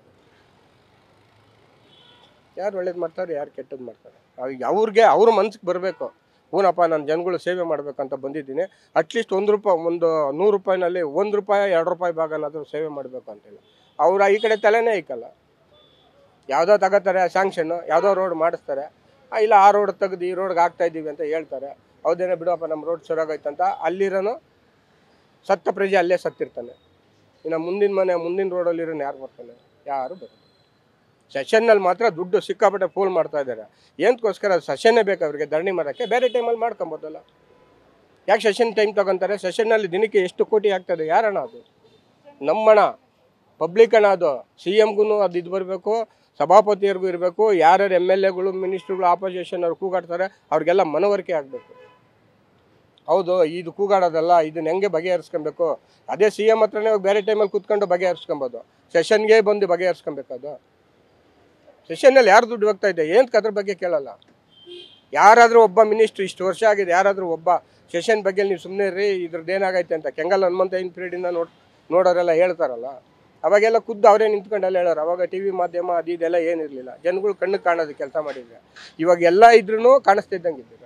ಯಾರು ಒಳ್ಳೇದು ಮಾಡ್ತಾರೆ, ಯಾರು ಕೆಟ್ಟದ್ದು ಮಾಡ್ತಾರೆ? ಅವ್ರಿಗೆ ಅವ್ರಿಗೆ ಅವ್ರ ಮನ್ಸಿಗೆ ಬರಬೇಕು, ಹೂನಪ್ಪ ನಾನು ಜನಗಳು ಸೇವೆ ಮಾಡಬೇಕಂತ ಬಂದಿದ್ದೀನಿ. ಅಟ್ಲೀಸ್ಟ್ ಒಂದು ರೂಪಾಯಿ ಒಂದು ನೂರು ರೂಪಾಯಿನಲ್ಲಿ ಒಂದು ರೂಪಾಯಿ ಎರಡು ರೂಪಾಯಿ ಭಾಗನಾದರೂ ಸೇವೆ ಮಾಡಬೇಕು ಅಂತಿಲ್ಲ. ಅವ್ರು ಈ ಕಡೆ ತಲೆನೇ ಇಕ್ಕಲ್ಲ. ಯಾವುದೋ ತಗೋತಾರೆ ಸ್ಯಾಂಕ್ಷನ್ನು, ಯಾವುದೋ ರೋಡ್ ಮಾಡಿಸ್ತಾರೆ, ಇಲ್ಲ ಆ ರೋಡ್ ತೆಗೆದು ಈ ರೋಡ್ಗೆ ಹಾಕ್ತಾಯಿದ್ದೀವಿ ಅಂತ ಹೇಳ್ತಾರೆ. ಹೌದೇನೋ ಬಿಡಪ್ಪ ನಮ್ಮ ರೋಡ್ ಸರಿಯಾಗೈತಂತ ಅಲ್ಲಿರೋನು ಸತ್ತ ಪ್ರಜೆ ಅಲ್ಲೇ ಸತ್ತಿರ್ತಾನೆ. ಇನ್ನು ಮುಂದಿನ ಮನೆ ಮುಂದಿನ ರೋಡಲ್ಲಿರೋನು ಯಾರು ಬರ್ತಾನೆ? ಯಾರು ಬರ್ತಾರೆ? ಸೆಷನ್ನಲ್ಲಿ ಮಾತ್ರ ದುಡ್ಡು ಸಿಕ್ಕಾಪಟ್ಟೆ ಫೋಲ್ ಮಾಡ್ತಾ ಇದ್ದಾರೆ. ಏನಕ್ಕೋಸ್ಕರ? ಸೆಷನ್ನೇ ಬೇಕು ಅವ್ರಿಗೆ ಧರಣಿ ಮಾಡೋಕ್ಕೆ. ಬೇರೆ ಟೈಮಲ್ಲಿ ಮಾಡ್ಕೊಬೋದಲ್ಲ. ಯಾಕೆ ಸೆಷನ್ ಟೈಮ್ ತೊಗೊತಾರೆ? ಸೆಷನ್ನಲ್ಲಿ ದಿನಕ್ಕೆ ಎಷ್ಟು ಕೋಟಿ ಆಗ್ತದೆ? ಯಾರಣ ಅದು? ನಮ್ಮಣ, ಪಬ್ಲಿಕ್ ಹಣ ಅದು. ಸಿ ಎಮ್ಗೂ ಅದು ಇದು ಬರಬೇಕು, ಸಭಾಪತಿಯರಿಗೂ ಇರಬೇಕು. ಯಾರ್ಯಾರು ಎಮ್ ಎಲ್ ಎಗಳು ಮಿನಿಸ್ಟ್ರುಗಳು ಆಪೋಸಿಷನ್ ಅವ್ರು ಕೂಗಾಡ್ತಾರೆ ಅವ್ರಿಗೆಲ್ಲ ಮನವರಿಕೆ ಆಗಬೇಕು. ಹೌದು, ಇದು ಕೂಗಾಡೋದಲ್ಲ, ಇದನ್ನ ಹೆಂಗೆ ಬಗೆಹರಿಸ್ಕೊಬೇಕು? ಅದೇ ಸಿ ಎಮ್ ಹತ್ರನೇ ಹೋಗಿ ಬೇರೆ ಟೈಮಲ್ಲಿ ಕೂತ್ಕೊಂಡು ಬಗೆಹರಿಸ್ಕೊಬೋದು. ಸೆಷನ್ಗೆ ಬಂದು ಬಗೆಹರಿಸ್ಕೊಬೇಕದು. ಸೆಷನ್ನಲ್ಲಿ ಯಾರು ದುಡ್ಡು ಹೋಗ್ತಾ ಇದೆ? ಏನಕ್ಕೆ ಅದ್ರ ಬಗ್ಗೆ ಕೇಳಲ್ಲ? ಯಾರಾದರೂ ಒಬ್ಬ ಮಿನಿಸ್ಟ್ರು ಇಷ್ಟು ವರ್ಷ ಆಗಿದೆ, ಯಾರಾದರೂ ಒಬ್ಬ ಸೆಷನ್ ಬಗ್ಗೆ ನೀವು ಸುಮ್ಮನೆ ರೀ ಇದ್ರದ್ದು ಏನಾಗೈತೆ ಅಂತ ಕೆಂಗಲ್ ಹನುಮಂತಯ್ಯನ ಪೀರಿಯಡಿಂದ ನೋಡ್ ನೋಡೋರೆಲ್ಲ ಹೇಳ್ತಾರಲ್ಲ, ಅವಾಗೆಲ್ಲ ಖುದ್ದು ಅವರೇ ನಿಂತ್ಕೊಂಡೆಲ್ಲ ಹೇಳೋರು. ಅವಾಗ ಟಿ ವಿ ಮಾಧ್ಯಮ ಅದು ಇದೆಲ್ಲ ಏನಿರಲಿಲ್ಲ, ಜನಗಳು ಕಣ್ಣು ಕಾಣೋದು ಕೆಲಸ ಮಾಡಿದ್ರೆ. ಇವಾಗ ಎಲ್ಲ ಇದ್ರೂ ಕಾಣಿಸ್ತಿದ್ದಂಗೆ ಇದ್ದೀರ.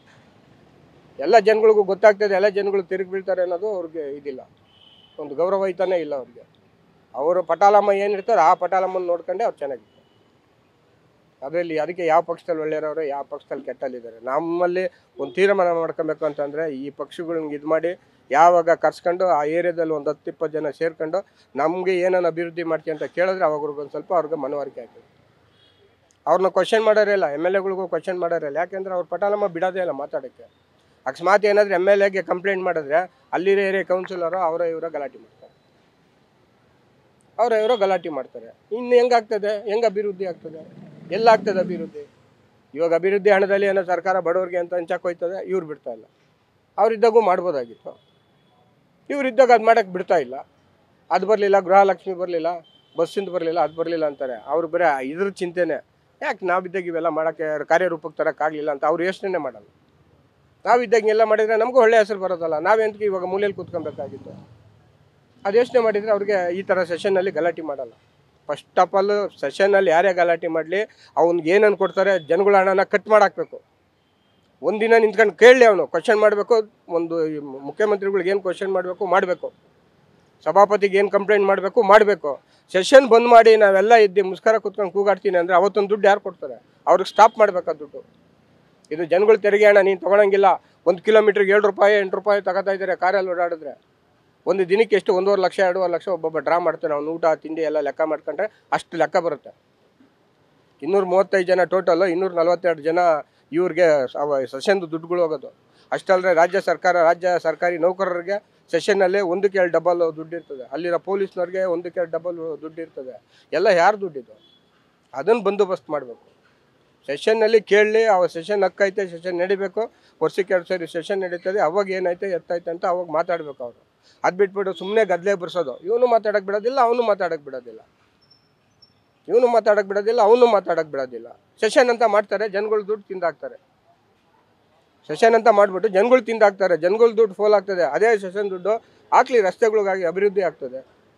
ಎಲ್ಲ ಜನಗಳಿಗೂ ಗೊತ್ತಾಗ್ತದೆ, ಎಲ್ಲ ಜನಗಳು ತಿರುಗಿ ಬೀಳ್ತಾರೆ ಅನ್ನೋದು ಅವ್ರಿಗೆ ಇದಿಲ್ಲ, ಒಂದು ಗೌರವಯುತನೇ ಇಲ್ಲ ಅವ್ರಿಗೆ. ಅವರು ಪಟಾಲಮ್ಮ ಏನಿರ್ತಾರೆ ಆ ಪಟಾಲಮ್ಮನ ನೋಡ್ಕೊಂಡೆ ಅವ್ರು ಚೆನ್ನಾಗಿರ್ತಾರೆ. ಅದರಲ್ಲಿ ಅದಕ್ಕೆ ಯಾವ ಪಕ್ಷದಲ್ಲಿ ಒಳ್ಳೆಯವರು, ಯಾವ ಪಕ್ಷದಲ್ಲಿ ಕೆಟ್ಟಲ್ಲಿದ್ದಾರೆ. ನಮ್ಮಲ್ಲಿ ಒಂದು ತೀರ್ಮಾನ ಮಾಡ್ಕೊಬೇಕು ಅಂತಂದರೆ ಈ ಪಕ್ಷಗಳನ್ನ ಇದು ಮಾಡಿ ಯಾವಾಗ ಕರ್ಸ್ಕೊಂಡು ಆ ಏರಿಯಾದಲ್ಲಿ ಒಂದು ಹತ್ತು ಇಪ್ಪತ್ತು ಜನ ಸೇರ್ಕೊಂಡು ನಮಗೆ ಏನೇನು ಅಭಿವೃದ್ಧಿ ಮಾಡ್ತೀವಿ ಅಂತ ಕೇಳಿದ್ರೆ ಅವಾಗ್ರಿಗೊಂದು ಸ್ವಲ್ಪ ಅವ್ರಿಗೆ ಮನವರಿಕೆ ಆಗ್ತದೆ. ಅವ್ರನ್ನ ಕ್ವಶನ್ ಮಾಡೋರೇ ಇಲ್ಲ, ಎಮ್ ಎಲ್ ಎಗಳಿಗೂ ಕ್ವಶನ್ ಮಾಡೋರೇ ಇಲ್ಲ. ಯಾಕೆಂದರೆ ಅವ್ರು ಪಟಾಲಮ್ಮ ಬಿಡೋದೇ ಇಲ್ಲ ಮಾತಾಡೋಕ್ಕೆ. ಅಕಸ್ಮಾತ್ ಏನಾದರೂ ಎಮ್ ಎಲ್ ಎಗೆ ಕಂಪ್ಲೇಂಟ್ ಮಾಡಿದ್ರೆ ಅಲ್ಲಿರೋ ಏರಿಯಾ ಕೌನ್ಸಿಲರು ಅವರ ಇವರ ಗಲಾಟೆ ಮಾಡ್ತಾರೆ, ಅವರ ಇವರ ಗಲಾಟೆ ಮಾಡ್ತಾರೆ. ಇನ್ನು ಹೆಂಗಾಗ್ತದೆ? ಹೆಂಗೆ ಅಭಿವೃದ್ಧಿ ಆಗ್ತದೆ? ಎಲ್ಲಾಗ್ತದೆ ಅಭಿವೃದ್ಧಿ? ಇವಾಗ ಅಭಿವೃದ್ಧಿ ಹಣದಲ್ಲಿ ಏನೋ ಸರ್ಕಾರ ಬಡವರಿಗೆ ಅಂತ ಹಂಚಕ್ಕೆ ಹೋಯ್ತದೆ, ಇವ್ರು ಬಿಡ್ತಾ ಇಲ್ಲ. ಅವರಿದ್ದಾಗೂ ಮಾಡ್ಬೋದಾಗಿತ್ತು. ಇವರಿದ್ದಾಗ ಅದು ಮಾಡೋಕ್ಕೆ ಬಿಡ್ತಾ ಇಲ್ಲ. ಅದು ಬರಲಿಲ್ಲ, ಗೃಹಲಕ್ಷ್ಮಿ ಬರಲಿಲ್ಲ, ಬಸ್ಸಿಂದ ಬರಲಿಲ್ಲ, ಅದು ಬರಲಿಲ್ಲ ಅಂತಾರೆ. ಅವ್ರು ಬರೀ ಇದ್ರ ಚಿಂತೆನೇ, ಯಾಕೆ ನಾವಿದ್ದಾಗ ಇವೆಲ್ಲ ಮಾಡೋಕ್ಕೆ ಕಾರ್ಯರೂಪಕ್ಕೆ ತರೋಕ್ಕಾಗಲಿಲ್ಲ ಅಂತ ಅವ್ರು ಯೋಚನೆ ಮಾಡಲ್ಲ. ನಾವಿದ್ದಾಗ ಎಲ್ಲ ಮಾಡಿದರೆ ನಮಗೂ ಒಳ್ಳೆ ಹೆಸರು ಬರೋದಲ್ಲ. ನಾವೆಂತಕ್ಕೆ ಇವಾಗ ಮೂಲೆಯಲ್ಲಿ ಕೂತ್ಕೊಬೇಕಾಗಿತ್ತು. ಅದು ಯೋಚನೆ ಮಾಡಿದರೆ ಅವ್ರಿಗೆ ಈ ಥರ ಸೆಷನ್ನಲ್ಲಿ ಗಲಾಟೆ ಮಾಡಲ್ಲ. ಫಸ್ಟ್ ಆಫ್ ಆಲ್ ಸೆಷನ್ನಲ್ಲಿ ಯಾರೇ ಗಲಾಟೆ ಮಾಡಲಿ, ಅವ್ನಿಗೆ ಏನನ್ನು ಕೊಡ್ತಾರೆ ಜನಗಳ ಹಣನ ಕಟ್ ಮಾಡಾಕಬೇಕು. ಒಂದಿನ ನಿಂತ್ಕೊಂಡು ಕೇಳಲಿ, ಅವನು ಕ್ವಶನ್ ಮಾಡಬೇಕು. ಒಂದು ಮುಖ್ಯಮಂತ್ರಿಗಳಿಗೆ ಏನು ಕ್ವಶನ್ ಮಾಡಬೇಕು ಮಾಡಬೇಕು, ಸಭಾಪತಿಗೆ ಏನು ಕಂಪ್ಲೇಂಟ್ ಮಾಡಬೇಕು ಮಾಡಬೇಕು. ಸೆಷನ್ ಬಂದ್ ಮಾಡಿ ನಾವೆಲ್ಲ ಇದ್ದು ಮುಸ್ಕರ ಕೂತ್ಕೊಂಡು ಕೂಗಾಡ್ತೀನಿ ಅಂದರೆ ಅವತ್ತೊಂದು ದುಡ್ಡು ಯಾರು ಕೊಡ್ತಾರೆ? ಅವ್ರಿಗೆ ಸ್ಟಾಪ್ ಮಾಡಬೇಕಾದ ದುಡ್ಡು. ಇದು ಜನಗಳು ತೆರಿಗೆ ಹಣ ನೀನು ತೊಗೊಳಂಗಿಲ್ಲ. ಒಂದು ಕಿಲೋಮೀಟ್ರಿಗೆ ಏಳು ರೂಪಾಯಿ ಎಂಟು ರೂಪಾಯಿ ತಗೋತಾ ಇದ್ದಾರೆ ಕಾರಲ್ಲಿ ಓಡಾಡಿದ್ರೆ. ಒಂದು ದಿನಕ್ಕೆ ಎಷ್ಟು ಒಂದೂವರೆ ಲಕ್ಷ ಎರಡೂವರೆ ಲಕ್ಷ ಒಬ್ಬೊಬ್ಬ ಡ್ರಾ ಮಾಡ್ತಾನೆ. ಅವ್ನು ಊಟ ತಿಂಡಿ ಎಲ್ಲ ಲೆಕ್ಕ ಮಾಡ್ಕೊಂಡ್ರೆ ಅಷ್ಟು ಲೆಕ್ಕ ಬರುತ್ತೆ. ಇನ್ನೂರ ಮೂವತ್ತೈದು ಜನ ಟೋಟಲು, ಇನ್ನೂರ ನಲ್ವತ್ತೆರಡು ಜನ ಇವ್ರಿಗೆ ಸೆಷನ್ದು ದುಡ್ಡುಗಳು ಹೋಗೋದು. ಅಷ್ಟಲ್ಲದೆ ರಾಜ್ಯ ಸರ್ಕಾರ ರಾಜ್ಯ ಸರ್ಕಾರಿ ನೌಕರರಿಗೆ ಸೆಷನ್ನಲ್ಲಿ ಒಂದಕ್ಕೆ ಎರಡು ಡಬಲ್ ದುಡ್ಡು ಇರ್ತದೆ. ಅಲ್ಲಿರೋ ಪೊಲೀಸ್ನವ್ರಿಗೆ ಒಂದಕ್ಕೆ ಎರಡು ಡಬಲ್ ದುಡ್ಡು ಇರ್ತದೆ. ಎಲ್ಲ ಯಾರು ದುಡ್ಡಿದ್ದು? ಅದನ್ನು ಬಂದೋಬಸ್ತ್ ಮಾಡಬೇಕು. ಸೆಷನ್ನಲ್ಲಿ ಕೇಳಲಿ, ಅವ ಸೆಷನ್ ಹಕ್ಕೈತೆ, ಸೆಷನ್ ನಡಿಬೇಕು. ವರ್ಷಕ್ಕೆ ಎರಡು ಸರಿ ಸೆಷನ್ ನಡೀತದೆ. ಅವಾಗ ಏನೈತೆ ಎತ್ತೈತೆ ಅಂತ ಅವಾಗ ಮಾತಾಡಬೇಕು ಅವರು. ಅದು ಬಿಟ್ಬಿಟ್ಟು ಸುಮ್ಮನೆ ಗದ್ದಲೆ ಬರ್ಸೋದು. ಇವನು ಮಾತಾಡೋಕ್ಕೆ ಬಿಡೋದಿಲ್ಲ, ಅವನು ಮಾತಾಡೋಕ್ಕೆ ಬಿಡೋದಿಲ್ಲ. ಇವನು ಮಾತಾಡೋಕ್ಕೆ ಬಿಡೋದಿಲ್ಲ, ಅವನು ಮಾತಾಡೋಕ್ಕೆ ಬಿಡೋದಿಲ್ಲ. ಸೆಷನ್ ಅಂತ ಮಾಡ್ತಾರೆ, ಜನಗಳು ದುಡ್ಡು ತಿಂದಾಕ್ತಾರೆ. ಸೆಷನ್ ಅಂತ ಮಾಡಿಬಿಟ್ಟು ಜನಗಳು ತಿಂದಾಕ್ತಾರೆ. ಜನಗಳು ದುಡ್ಡು ಫೋಲ್ ಆಗ್ತದೆ. ಅದೇ ಸೆಷನ್ ದುಡ್ಡು ಹಾಕ್ಲಿ, ರಸ್ತೆಗಳಿಗಾಗಿ ಅಭಿವೃದ್ಧಿ ಆಗ್ತದೆ.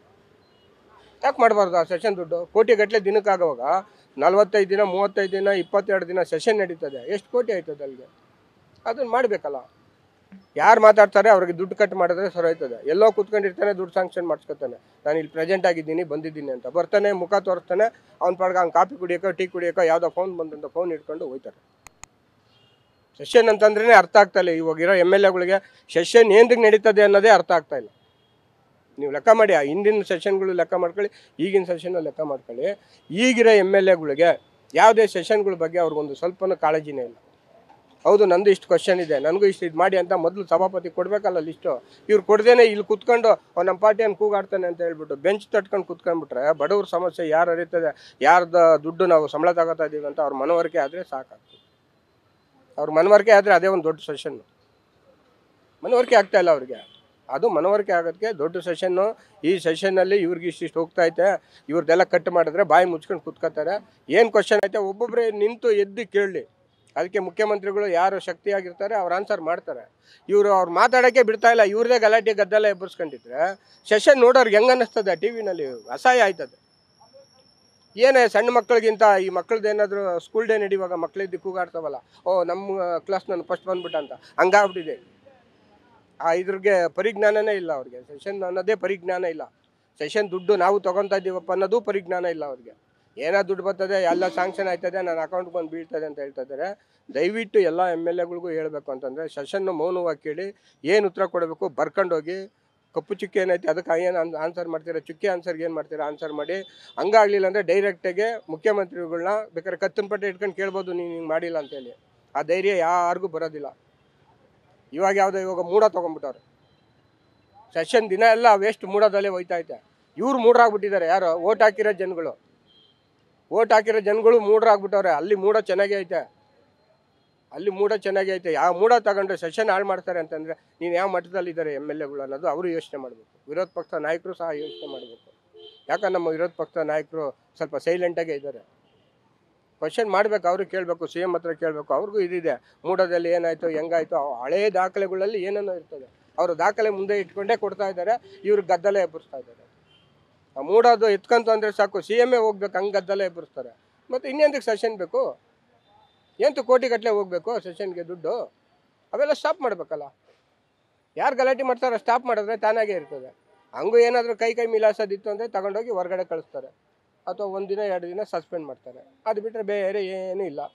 ಯಾಕೆ ಮಾಡಬಾರ್ದು ಆ ಸೆಷನ್ ದುಡ್ಡು? ಕೋಟಿ ಗಟ್ಟಲೆ ದಿನಕ್ಕಾಗುವಾಗ ನಲ್ವತ್ತೈದು ದಿನ ಮೂವತ್ತೈದು ದಿನ ಇಪ್ಪತ್ತೆರಡು ದಿನ ಸೆಷನ್ ನಡೀತದೆ. ಎಷ್ಟು ಕೋಟಿ ಆಯ್ತದೆ ಅಲ್ಲಿಗೆ? ಅದನ್ನು ಮಾಡಬೇಕಲ್ಲ. ಯಾರು ಮಾತಾಡ್ತಾರೆ ಅವ್ರಿಗೆ ದುಡ್ಡು ಕಟ್ ಮಾಡಿದ್ರೆ ಸರೋಯ್ತದೆ. ಎಲ್ಲೋ ಕೂತ್ಕೊಂಡಿರ್ತಾನೆ, ದುಡ್ಡು ಸ್ಯಾಂಕ್ಷನ್ ಮಾಡಿಸ್ಕೊತಾನೆ. ನಾನು ಇಲ್ಲಿ ಪ್ರೆಸೆಂಟ್ ಆಗಿದ್ದೀನಿ, ಬಂದಿದ್ದೀನಿ ಅಂತ ಬರ್ತಾನೆ, ಮುಖ ತೋರಿಸ್ತಾನೆ. ಅವ್ನ ಪಾಡ್ಗೆ ಅವ್ನು ಕಾಫಿ ಕುಡಿಯೋಕೋ ಟೀ ಕುಡಿಯೋಕೋ ಯಾವುದೋ ಫೋನ್ ಬಂದಂತ ಫೋನ್ ಇಟ್ಕೊಂಡು ಹೋಗ್ತಾರೆ. ಸೆಷನ್ ಅಂತಂದ್ರೇ ಅರ್ಥ ಆಗ್ತಾ ಇಲ್ಲ ಇವಾಗಿರೋ ಎಮ್ ಎಲ್ ಎಗಳಿಗೆ. ಸೆಷನ್ ಏನಕ್ಕೆ ನಡೀತದೆ ಅನ್ನೋದೇ ಅರ್ಥ ಆಗ್ತಾ ಇಲ್ಲ. ನೀವು ಲೆಕ್ಕ ಮಾಡಿ, ಆ ಹಿಂದಿನ ಸೆಷನ್ಗಳು ಲೆಕ್ಕ ಮಾಡ್ಕೊಳ್ಳಿ, ಈಗಿನ ಸೆಷನ್ ಲೆಕ್ಕ ಮಾಡ್ಕೊಳ್ಳಿ. ಈಗಿರೋ ಎಮ್ ಎಲ್ ಎಗಳಿಗೆ ಯಾವುದೇ ಸೆಷನ್ಗಳ ಬಗ್ಗೆ ಅವ್ರಿಗೊಂದು ಸ್ವಲ್ಪನೂ ಕಾಳಜಿನೇ ಇಲ್ಲ. ಹೌದು, ನಂದು ಇಷ್ಟು ಕ್ವಶನ್ ಇದೆ, ನನಗೂ ಇಷ್ಟು ಇದು ಮಾಡಿ ಅಂತ ಮೊದಲು ಸಭಾಪತಿ ಕೊಡಬೇಕಲ್ಲ ಲಿಸ್ಟು. ಇವ್ರು ಕೊಡ್ದೇನೆ ಇಲ್ಲಿ ಕುತ್ಕೊಂಡು ಅವ್ನು ನಮ್ಮ ಪಾರ್ಟಿಯನ್ನು ಕೂಗಾಡ್ತಾನೆ ಅಂತ ಹೇಳ್ಬಿಟ್ಟು ಬೆಂಚ್ ತಟ್ಕೊಂಡು ಕುತ್ಕೊಂಡ್ಬಿಟ್ರೆ ಬಡವ್ರ ಸಮಸ್ಯೆ ಯಾರು ಅರಿತದೆ, ಯಾರ್ದು ದುಡ್ಡು ನಾವು ಸಂಬಳ ತಗೋತಾ ಇದ್ದೀವಿ ಅಂತ ಅವ್ರ ಮನವರಿಕೆ ಆದರೆ ಸಾಕಾಗ್ತದೆ. ಅವ್ರ ಮನವರಿಕೆ ಆದರೆ ಅದೇ ಒಂದು ದೊಡ್ಡ ಸೆಷನ್ನು. ಮನವರಿಕೆ ಆಗ್ತಾಯಿಲ್ಲ ಅವ್ರಿಗೆ. ಅದು ಮನವರಿಕೆ ಆಗೋದಕ್ಕೆ ದೊಡ್ಡ ಸೆಷನ್ನು. ಈ ಸೆಷನ್ನಲ್ಲಿ ಇವ್ರಿಗೆ ಇಷ್ಟಿಷ್ಟು ಹೋಗ್ತೈತೆ, ಇವ್ರದ್ದೆಲ್ಲ ಕಟ್ ಮಾಡಿದ್ರೆ ಬಾಯಿ ಮುಚ್ಕೊಂಡು ಕೂತ್ಕೋತಾರೆ. ಏನು ಕ್ವಶನ್ ಐತೆ ಒಬ್ಬೊಬ್ಬರೇ ನಿಂತು ಎದ್ದು ಕೇಳಲಿ. ಅದಕ್ಕೆ ಮುಖ್ಯಮಂತ್ರಿಗಳು ಯಾರು ಶಕ್ತಿಯಾಗಿರ್ತಾರೆ ಅವ್ರು ಆನ್ಸರ್ ಮಾಡ್ತಾರೆ. ಇವರು ಅವ್ರು ಮಾತಾಡೋಕ್ಕೆ ಬಿಡ್ತಾ ಇಲ್ಲ. ಇವ್ರದೇ ಗಲಾಟೆ ಗದ್ದಲ ಎಬ್ಬರಿಸ್ಕೊಂಡಿದ್ರೆ ಸೆಷನ್ ನೋಡೋರ್ಗೆ ಹೆಂಗೆ ಅನ್ನಿಸ್ತದೆ? ಟಿ ವಿನಲ್ಲಿ ಅಸಹ್ಯ ಆಯ್ತದೆ. ಏನೇ ಸಣ್ಣ ಮಕ್ಕಳಿಗಿಂತ ಈ ಮಕ್ಕಳದ್ದು ಏನಾದರೂ ಸ್ಕೂಲ್ ಡೇ ನಡೆಯುವಾಗ ಮಕ್ಕಳಿದ್ದು ಕೂಗಾಡ್ತಾವಲ್ಲ, ಓ ನಮ್ಮ ಕ್ಲಾಸ್ ನಾನು ಫಸ್ಟ್ ಬಂದ್ಬಿಟ್ಟ ಅಂತ ಹಂಗಾಗ್ಬಿಟ್ಟಿದೆ. ಆ ಇದ್ರಿಗೆ ಪರಿಜ್ಞಾನನೇ ಇಲ್ಲ ಅವ್ರಿಗೆ. ಸೆಷನ್ ಅನ್ನೋದೇ ಪರಿಜ್ಞಾನ ಇಲ್ಲ. ಸೆಷನ್ ದುಡ್ಡು ನಾವು ತೊಗೊತಾ ಇದ್ದೀವಪ್ಪ ಅನ್ನೋದು ಪರಿಜ್ಞಾನ ಇಲ್ಲ ಅವ್ರಿಗೆ. ಏನೋ ದುಡ್ಡು ಬರ್ತದೆ, ಎಲ್ಲ ಸ್ಯಾಂಕ್ಷನ್ ಆಯ್ತದೆ, ನನ್ನ ಅಕೌಂಟ್ಗೆ ಬಂದು ಬೀಳ್ತದೆ ಅಂತ ಹೇಳ್ತಾ ಇದ್ದಾರೆ. ದಯವಿಟ್ಟು ಎಲ್ಲ ಎಮ್ ಎಲ್ ಎಗಳಿಗೂ ಹೇಳಬೇಕು ಅಂತಂದರೆ ಸೆಷನ್ನು ಮೌನವಾಗಿ ಕೇಳಿ ಏನು ಉತ್ತರ ಕೊಡಬೇಕು ಬರ್ಕೊಂಡೋಗಿ. ಕಪ್ಪು ಚುಕ್ಕಿ ಏನೈತೆ ಅದಕ್ಕೆ ಏನು ಆನ್ಸರ್ ಮಾಡ್ತೀರಾ, ಚುಕ್ಕಿ ಆನ್ಸರ್ಗೆ ಏನು ಮಾಡ್ತೀರಾ ಆನ್ಸರ್ ಮಾಡಿ. ಹಂಗಾಗಲಿಲ್ಲ ಅಂದರೆ ಡೈರೆಕ್ಟಾಗಿ ಮುಖ್ಯಮಂತ್ರಿಗಳನ್ನ ಬೇಕಾದ್ರೆ ಕತ್ತನ ಪಟ್ಟೆ ಇಟ್ಕೊಂಡು ಕೇಳ್ಬೋದು, ನೀನು ಹಿಂಗೆ ಮಾಡಿಲ್ಲ ಅಂತೇಳಿ. ಆ ಧೈರ್ಯ ಯಾರಿಗೂ ಬರೋದಿಲ್ಲ. ಇವಾಗ ಯಾವುದೋ ಇವಾಗ ಮೂಡ ತೊಗೊಂಡ್ಬಿಟ್ಟವ್ರು. ಸೆಷನ್ ದಿನ ಎಲ್ಲ ವೇಸ್ಟ್ ಮೂಡೋದಲ್ಲೇ ಹೋಯ್ತೈತೆ. ಇವ್ರು ಮೂಡ್ರಾಗ್ಬಿಟ್ಟಿದ್ದಾರೆ. ಯಾರು? ಓಟ್ ಹಾಕಿರೋ ಜನಗಳು. ಓಟ್ ಹಾಕಿರೋ ಜನಗಳು ಮೂಡ್ರಾಗ್ಬಿಟ್ಟವ್ರೆ. ಅಲ್ಲಿ ಮೂಡ ಚೆನ್ನಾಗೇ ಐತೆ, ಅಲ್ಲಿ ಮೂಡ ಚೆನ್ನಾಗೇ ಐತೆ. ಯಾವ ಮೂಡ ತಗೊಂಡ್ರೆ ಸೆಷನ್ ಹಾಳು ಮಾಡ್ತಾರೆ ಅಂತಂದರೆ ನೀನು ಯಾವ ಮಟ್ಟದಲ್ಲಿದ್ದಾರೆ ಎಮ್ ಎಲ್ ಎಗಳು ಅನ್ನೋದು ಅವರು ಯೋಚನೆ ಮಾಡಬೇಕು. ವಿರೋಧ ಪಕ್ಷ ನಾಯಕರು ಸಹ ಯೋಚನೆ ಮಾಡಬೇಕು. ಯಾಕಂದ್ರೆ ನಮ್ಮ ವಿರೋಧ ಪಕ್ಷ ನಾಯಕರು ಸ್ವಲ್ಪ ಸೈಲೆಂಟಾಗೇ ಇದ್ದಾರೆ. ಕ್ವಶನ್ ಮಾಡಬೇಕು, ಅವರು ಕೇಳಬೇಕು, ಸಿ ಎಮ್ ಹತ್ರ ಕೇಳಬೇಕು. ಅವ್ರಿಗೂ ಇದಿದೆ, ಮೂಡೋದಲ್ಲಿ ಏನಾಯಿತು ಹೆಂಗಾಯಿತು ಹಳೇ ದಾಖಲೆಗಳಲ್ಲಿ ಏನೇನೋ ಇರ್ತದೆ. ಅವರು ದಾಖಲೆ ಮುಂದೆ ಇಟ್ಕೊಂಡೇ ಕೊಡ್ತಾ ಇದ್ದಾರೆ. ಇವ್ರಿಗೆ ಗದ್ದಲ ಎಬ್ಬರಿಸ್ತಾ ಇದ್ದಾರೆ. ಆ ಮೂಡೋದು ಎತ್ಕೊಂತ ಅಂದರೆ ಸಾಕು, ಸಿ ಎಮ್ಮೇ ಹೋಗ್ಬೇಕು, ಹಂಗೆ ಗದ್ದಲ ಎಬ್ಬರಿಸ್ತಾರೆ. ಮತ್ತು ಇನ್ನೆಂದಕ್ಕೆ ಸೆಷನ್ ಬೇಕು? ಎಂತೂ ಕೋಟಿ ಗಟ್ಟಲೆ ಹೋಗಬೇಕು ಸೆಷನ್ಗೆ ದುಡ್ಡು? ಅವೆಲ್ಲ ಸ್ಟಾಪ್ ಮಾಡಬೇಕಲ್ಲ. ಯಾರು ಗಲಾಟೆ ಮಾಡ್ತಾರೋ ಸ್ಟಾಪ್ ಮಾಡಿದ್ರೆ ತಾನಾಗೇ ಇರ್ತದೆ. ಹಂಗೂ ಏನಾದರೂ ಕೈ ಕೈ ಮಿಲಾಸೋದಿತ್ತು ಅಂದರೆ ತಗೊಂಡೋಗಿ ಹೊರಗಡೆ ಕಳಿಸ್ತಾರೆ, ಅಥವಾ ಒಂದು ದಿನ ಎರಡು ದಿನ ಸಸ್ಪೆಂಡ್ ಮಾಡ್ತಾರೆ. ಅದು ಬಿಟ್ಟರೆ ಬೇರೆ ಏನೂ ಇಲ್ಲ.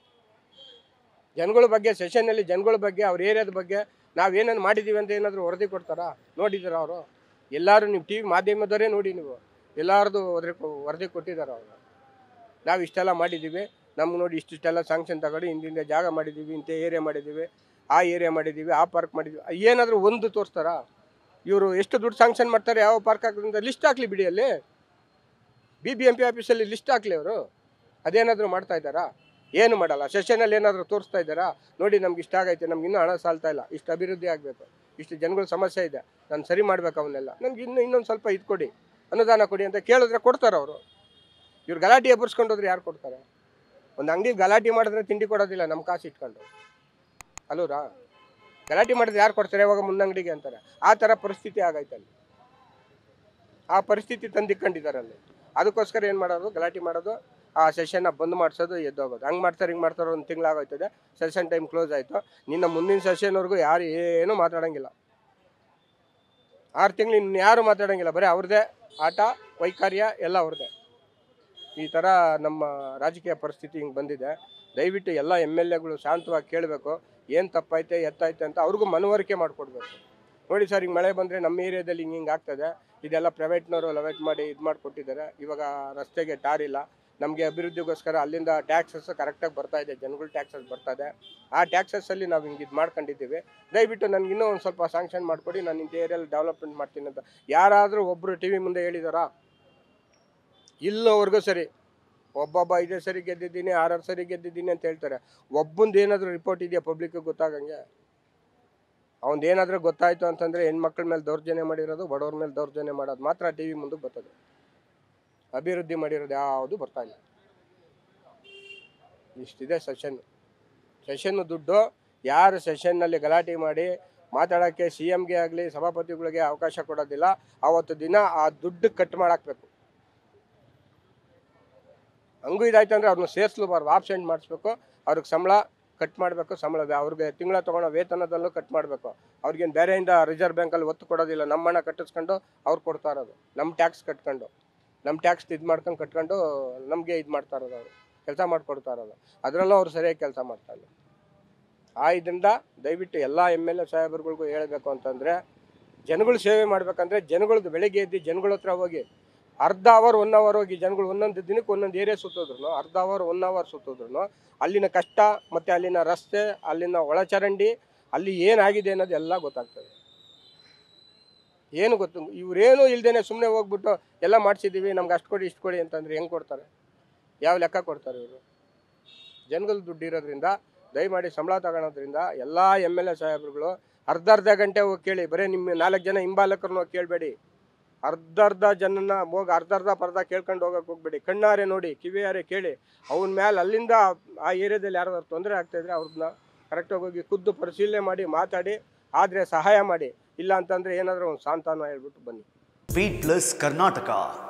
ಜನಗಳ ಬಗ್ಗೆ ಸೆಷನ್ನಲ್ಲಿ ಜನಗಳ ಬಗ್ಗೆ ಅವ್ರ ಏರಿಯಾದ ಬಗ್ಗೆ ನಾವೇನೇನು ಮಾಡಿದ್ದೀವಿ ಅಂತ ಏನಾದರೂ ವರದಿ ಕೊಡ್ತಾರಾ? ನೋಡಿದ್ದೀರ ಅವರು? ಎಲ್ಲರೂ ನೀವು ಟಿ ವಿ ಮಾಧ್ಯಮದವರೇ ನೋಡಿ, ನೀವು ಎಲ್ಲರದು ವರದಿ ವರದಿ ಕೊಟ್ಟಿದ್ದಾರೆ ಅವರು. ನಾವು ಇಷ್ಟೆಲ್ಲ ಮಾಡಿದ್ದೀವಿ, ನಮ್ಗೆ ನೋಡಿ ಇಷ್ಟಿಷ್ಟೆಲ್ಲ ಸ್ಯಾಂಕ್ಷನ್ ತಗೊಂಡು ಇಂದಿಂದ ಜಾಗ ಮಾಡಿದ್ದೀವಿ, ಇಂಥ ಏರಿಯಾ ಮಾಡಿದ್ದೀವಿ, ಆ ಏರಿಯಾ ಮಾಡಿದ್ದೀವಿ, ಆ ಪಾರ್ಕ್ ಮಾಡಿದ್ದೀವಿ, ಏನಾದರೂ ಒಂದು ತೋರಿಸ್ತಾರಾ? ಇವರು ಎಷ್ಟು ದುಡ್ಡು ಸ್ಯಾಂಕ್ಷನ್ ಮಾಡ್ತಾರೆ, ಯಾವ ಪಾರ್ಕ್ ಹಾಕೋದ್ರಿಂದ ಲಿಸ್ಟ್ ಹಾಕ್ಲಿ ಬಿಡಿ. ಅಲ್ಲಿ ಬಿ ಬಿ ಎಂ ಪಿ ಆಫೀಸಲ್ಲಿ ಲಿಸ್ಟ್ ಹಾಕ್ಲಿ ಅವರು. ಅದೇನಾದರೂ ಮಾಡ್ತಾ ಇದ್ದಾರಾ? ಏನು ಮಾಡಲ್ಲ. ಸೆಷನಲ್ಲಿ ಏನಾದರೂ ತೋರಿಸ್ತಾ ಇದ್ದಾರಾ, ನೋಡಿ ನಮ್ಗೆ ಇಷ್ಟ ಆಗೈತೆ, ನಮ್ಗೆ ಇನ್ನೂ ಹಣ ಸಾಲ್ತಾ ಇಲ್ಲ, ಇಷ್ಟು ಅಭಿವೃದ್ಧಿ ಆಗಬೇಕು, ಇಷ್ಟು ಜನಗಳ ಸಮಸ್ಯೆ ಇದೆ, ನಾನು ಸರಿ ಮಾಡ್ಬೇಕು ಅವನ್ನೆಲ್ಲ, ನನಗೆ ಇನ್ನೂ ಇನ್ನೊಂದು ಸ್ವಲ್ಪ ಇದು ಕೊಡಿ, ಅನುದಾನ ಕೊಡಿ ಅಂತ ಕೇಳಿದ್ರೆ ಕೊಡ್ತಾರೆ ಅವರು. ಇವ್ರು ಗಲಾಟೆ ಎಬ್ಬರಿಸ್ಕೊಂಡು ಹೋದ್ರೆ ಯಾರು ಕೊಡ್ತಾರೆ? ಒಂದು ಅಂಗಡಿ ಗಲಾಟೆ ಮಾಡಿದ್ರೆ ತಿಂಡಿ ಕೊಡೋದಿಲ್ಲ ನಮ್ಮ ಕಾಸು ಇಟ್ಕೊಂಡು, ಅಲ್ಲೂರಾ? ಗಲಾಟೆ ಮಾಡಿದ್ರೆ ಯಾರು ಕೊಡ್ತಾರೆ? ಯಾವಾಗ ಮುನ್ನಂಗಡಿಗೆ ಅಂತಾರೆ. ಆ ಥರ ಪರಿಸ್ಥಿತಿ ಆಗೈತೆ ಅಲ್ಲಿ, ಆ ಪರಿಸ್ಥಿತಿ ತಂದಿಕ್ಕೊಂಡಿದ್ದಾರೆ ಅಲ್ಲಿ. ಅದಕ್ಕೋಸ್ಕರ ಏನು ಮಾಡೋದು, ಗಲಾಟೆ ಮಾಡೋದು, ಆ ಸೆಷನ್ನ ಬಂದ್ ಮಾಡಿಸೋದು, ಎದ್ದೋಗೋದು. ಹಂಗೆ ಮಾಡ್ತಾರೆ ಹಿಂಗೆ ಮಾಡ್ತಾರೆ. ಒಂದು ತಿಂಗಳಾಗೋಯ್ತದೆ, ಸೆಷನ್ ಟೈಮ್ ಕ್ಲೋಸ್ ಆಯಿತು. ನಿನ್ನ ಮುಂದಿನ ಸೆಷನ್ವರೆಗೂ ಯಾರು ಏನೂ ಮಾತಾಡೋಂಗಿಲ್ಲ. ಆರು ತಿಂಗಳು ಇನ್ನು ಯಾರು ಮಾತಾಡೋಂಗಿಲ್ಲ, ಬರೀ ಅವ್ರದ್ದೇ ಆಟ ವೈಕಾರ್ಯ ಎಲ್ಲ ಅವ್ರದ್ದೇ. ಈ ಥರ ನಮ್ಮ ರಾಜಕೀಯ ಪರಿಸ್ಥಿತಿ ಹಿಂಗೆ ಬಂದಿದೆ. ದಯವಿಟ್ಟು ಎಲ್ಲ ಎಮ್ ಎಲ್ ಎಗಳು ಶಾಂತವಾಗಿ ಕೇಳಬೇಕು, ಏನು ತಪ್ಪೈತೆ ಎತ್ತೈತೆ ಅಂತ ಅವ್ರಿಗೂ ಮನವರಿಕೆ ಮಾಡಿಕೊಡ್ಬೇಕು. ನೋಡಿ ಸರ್, ಹಿಂಗೆ ಮಳೆ ಬಂದರೆ ನಮ್ಮ ಏರಿಯಾದಲ್ಲಿ ಹಿಂಗೆ ಹಿಂಗೆ ಆಗ್ತದೆ, ಇದೆಲ್ಲ ಪ್ರೈವೇಟ್ನವರು ಲವೇಟ್ ಮಾಡಿ ಇದು ಮಾಡಿಕೊಟ್ಟಿದ್ದಾರೆ. ಇವಾಗ ರಸ್ತೆಗೆ ಟಾರ್ ಇಲ್ಲ, ನಮಗೆ ಅಭಿವೃದ್ಧಿಗೋಸ್ಕರ ಅಲ್ಲಿಂದ ಟ್ಯಾಕ್ಸಸ್ ಕರೆಕ್ಟಾಗಿ ಬರ್ತಾ ಇದೆ, ಜನಗಳ ಟ್ಯಾಕ್ಸಸ್ ಬರ್ತಾ ಇದೆ. ಆ ಟ್ಯಾಕ್ಸಸ್ಸಲ್ಲಿ ನಾವು ಹಿಂಗೆ ಇದು ಮಾಡ್ಕೊಂಡಿದ್ದೀವಿ. ದಯವಿಟ್ಟು ನನಗೆ ಇನ್ನೂ ಒಂದು ಸ್ವಲ್ಪ ಸ್ಯಾಂಕ್ಷನ್ ಮಾಡಿಕೊಡಿ, ನಾನು ಇಂಥ ಏರಿಯಲ್ಲಿ ಡೆವಲಪ್ಮೆಂಟ್ ಮಾಡ್ತೀನಿ ಅಂತ ಯಾರಾದರೂ ಒಬ್ಬರು ಟಿ ವಿ ಮುಂದೆ ಹೇಳಿದಾರಾ? ಇಲ್ಲೋವರೆಗೂ ಸರಿ. ಒಬ್ಬೊಬ್ಬ ಐದೇ ಸರಿ ಗೆದ್ದಿದ್ದೀನಿ, ಆರಾರು ಸರಿ ಗೆದ್ದಿದ್ದೀನಿ ಅಂತ ಹೇಳ್ತಾರೆ. ಒಬ್ಬಂದು ಏನಾದರೂ ರಿಪೋರ್ಟ್ ಇದೆಯಾ ಪಬ್ಲಿಕ್ಕಿಗೆ ಗೊತ್ತಾಗಂಗೆ? ಅವ್ನು ಏನಾದರೂ ಗೊತ್ತಾಯಿತು ಅಂತಂದರೆ ಹೆಣ್ಮಕ್ಳ ಮೇಲೆ ದೌರ್ಜನ್ಯ ಮಾಡಿರೋದು, ಬಡವ್ರ ಮೇಲೆ ದೌರ್ಜನ್ಯ ಮಾಡೋದು ಮಾತ್ರ ಟಿ ವಿ ಮುಂದೆ ಬರ್ತದೆ. ಅಭಿವೃದ್ಧಿ ಮಾಡಿರೋದು ಯಾವುದು ಬರ್ತಾ ಇಲ್ಲ. ಇಷ್ಟಿದೆ ಸೆಷನ್. ಸೆಷನ್ನು ದುಡ್ಡು ಯಾರು ಸೆಷನ್ನಲ್ಲಿ ಗಲಾಟೆ ಮಾಡಿ ಮಾತಾಡೋಕ್ಕೆ ಸಿ ಎಮ್ಗೆ ಆಗಲಿ ಸಭಾಪತಿಗಳಿಗೆ ಅವಕಾಶ ಕೊಡೋದಿಲ್ಲ, ಆವತ್ತು ದಿನ ಆ ದುಡ್ಡು ಕಟ್ ಮಾಡಾಕಬೇಕು. ಹಂಗೂ ಇದಾಯ್ತು ಅಂದರೆ ಅವ್ರನ್ನ ಸೇರಿಸ್ಲೂಬಾರ್ದು, ಆಬ್ಸೆಂಟ್ ಮಾಡಿಸ್ಬೇಕು, ಅವ್ರಿಗೆ ಸಂಬಳ ಕಟ್ ಮಾಡಬೇಕು. ಸಂಬಳ ಅವ್ರಿಗೆ ತಿಂಗಳ ತೊಗೊಳೋ ವೇತನದಲ್ಲೂ ಕಟ್ ಮಾಡಬೇಕು. ಅವ್ರಿಗೇನು ಬೇರೆಯಿಂದ ರಿಸರ್ವ್ ಬ್ಯಾಂಕಲ್ಲಿ ಒತ್ತು ಕೊಡೋದಿಲ್ಲ. ನಮ್ಮ ಹಣ ಕಟ್ಟಿಸ್ಕೊಂಡು ಅವ್ರು ಕೊಡ್ತಾ ಇರೋದು, ನಮ್ಮ ಟ್ಯಾಕ್ಸ್ ಕಟ್ಕೊಂಡು, ನಮ್ಮ ಟ್ಯಾಕ್ಸ್ ಇದು ಮಾಡ್ಕೊಂಡು ಕಟ್ಕೊಂಡು ನಮಗೆ ಇದು ಮಾಡ್ತಾ ಇರೋದು, ಅವರು ಕೆಲಸ ಮಾಡಿಕೊಡ್ತಾ ಇರೋದು. ಅದರಲ್ಲೂ ಅವ್ರು ಸರಿಯಾಗಿ ಕೆಲಸ ಮಾಡ್ತಾಯಿಲ್ಲ. ಆ ಇದರಿಂದ ದಯವಿಟ್ಟು ಎಲ್ಲ ಎಮ್ ಎಲ್ ಎ ಸಾಹೇಬರುಗಳಿಗೂ ಹೇಳಬೇಕು ಅಂತಂದರೆ, ಜನಗಳು ಸೇವೆ ಮಾಡಬೇಕಂದ್ರೆ ಜನಗಳದ್ದು ಬೆಳಗ್ಗೆ ಎದ್ದು ಜನಗಳ ಹತ್ರ ಹೋಗಿ ಅರ್ಧ ಅವರ್ ಒನ್ ಅವರ್ ಹೋಗಿ ಜನಗಳು ಒಂದೊಂದು ದಿನಕ್ಕೆ ಒಂದೊಂದು ಏರಿಯಾ ಸುತ್ತೋದ್ರು, ಅರ್ಧ ಅವರ್ ಒನ್ ಅವರ್ ಸುತ್ತೋದ್ರು ಅಲ್ಲಿನ ಕಷ್ಟ ಮತ್ತು ಅಲ್ಲಿನ ರಸ್ತೆ, ಅಲ್ಲಿನ ಒಳಚರಂಡಿ, ಅಲ್ಲಿ ಏನಾಗಿದೆ ಅನ್ನೋದು ಎಲ್ಲ ಗೊತ್ತಾಗ್ತದೆ. ಏನು ಗೊತ್ತು, ಇವರೇನು ಇಲ್ದೇನೆ ಸುಮ್ಮನೆ ಹೋಗ್ಬಿಟ್ಟು ಎಲ್ಲ ಮಾಡಿಸಿದ್ದೀವಿ, ನಮ್ಗೆ ಅಷ್ಟು ಕೊಡಿ ಇಷ್ಟು ಕೊಡಿ ಅಂತಂದರೆ ಹೆಂಗೆ ಕೊಡ್ತಾರೆ? ಯಾವ ಲೆಕ್ಕ ಕೊಡ್ತಾರೆ ಇವರು? ಜನಗಳ ದುಡ್ಡು ಇರೋದ್ರಿಂದ ದಯಮಾಡಿ ಸಂಬಳ ತಗೊಳೋದ್ರಿಂದ ಎಲ್ಲ ಎಮ್ ಎಲ್ ಎ ಸಾಹೇಬ್ರುಗಳು ಅರ್ಧ ಅರ್ಧ ಗಂಟೆ ಹೋಗಿ ಕೇಳಿ. ಬರೀ ನಿಮ್ಮ ನಾಲ್ಕು ಜನ ಹಿಂಬಾಲಕರನ್ನ ಹೋಗಿ ಕೇಳಬೇಡಿ. ಅರ್ಧ ಅರ್ಧ ಜನನ ಹೋಗಿ ಅರ್ಧ ಅರ್ಧ ಪರ್ಧ ಕೇಳ್ಕೊಂಡು ಹೋಗಕ್ಕೆ ಹೋಗ್ಬೇಡಿ. ಕಣ್ಣಾರೆ ನೋಡಿ, ಕಿವಿಯಾರೆ ಕೇಳಿ. ಅವನ ಮೇಲೆ ಅಲ್ಲಿಂದ ಆ ಏರಿಯಾದಲ್ಲಿ ಯಾರಾದ್ರು ತೊಂದರೆ ಆಗ್ತಾಯಿದ್ರೆ ಅವ್ರನ್ನ ಕರೆಕ್ಟಾಗಿ ಹೋಗಿ ಖುದ್ದು ಪರಿಶೀಲನೆ ಮಾಡಿ ಮಾತಾಡಿ, ಆದರೆ ಸಹಾಯ ಮಾಡಿ. ಇಲ್ಲ ಅಂತಂದರೆ ಏನಾದರೂ ಒಂದು ಸಾಂತ್ವನ ಹೇಳ್ಬಿಟ್ಟು ಬನ್ನಿ. V plus Karnataka.